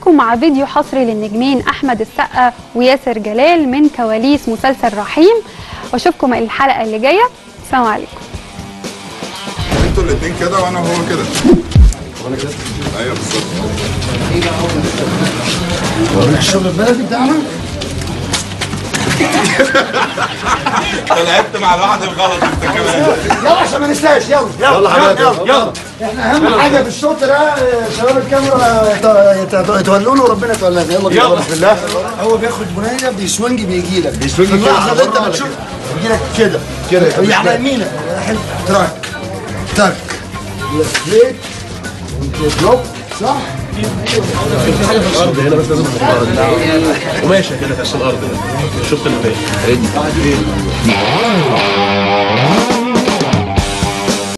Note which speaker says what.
Speaker 1: هسيبكم مع فيديو حصري للنجمين احمد السقا وياسر جلال من كواليس مسلسل رحيم، واشوفكم الحلقه اللي جايه. السلام عليكم.
Speaker 2: انتوا الاثنين كده وانا وهو كده. وانا كده؟ ايوه بالظبط.
Speaker 3: الشغل البلدي بتاعنا.
Speaker 2: لعبت مع الواحد الغلط انت كمان.
Speaker 3: يلا عشان ما ننساش. يلا حضرتك احنا اهم حاجه في الشوط ده شباب الكاميرا يتولوا له وربنا يتولانا. يلا بسم الله. هو بياخد بنيه بيسوينج بيجي لك في اللحظه اللي انت بتشوف بيجي لك كده هي على يمينك تراك ليك بلوك صح؟
Speaker 4: في حاجه في الارض هنا بس لازم تحطها قماشه كده في الارض. شفت اللي فات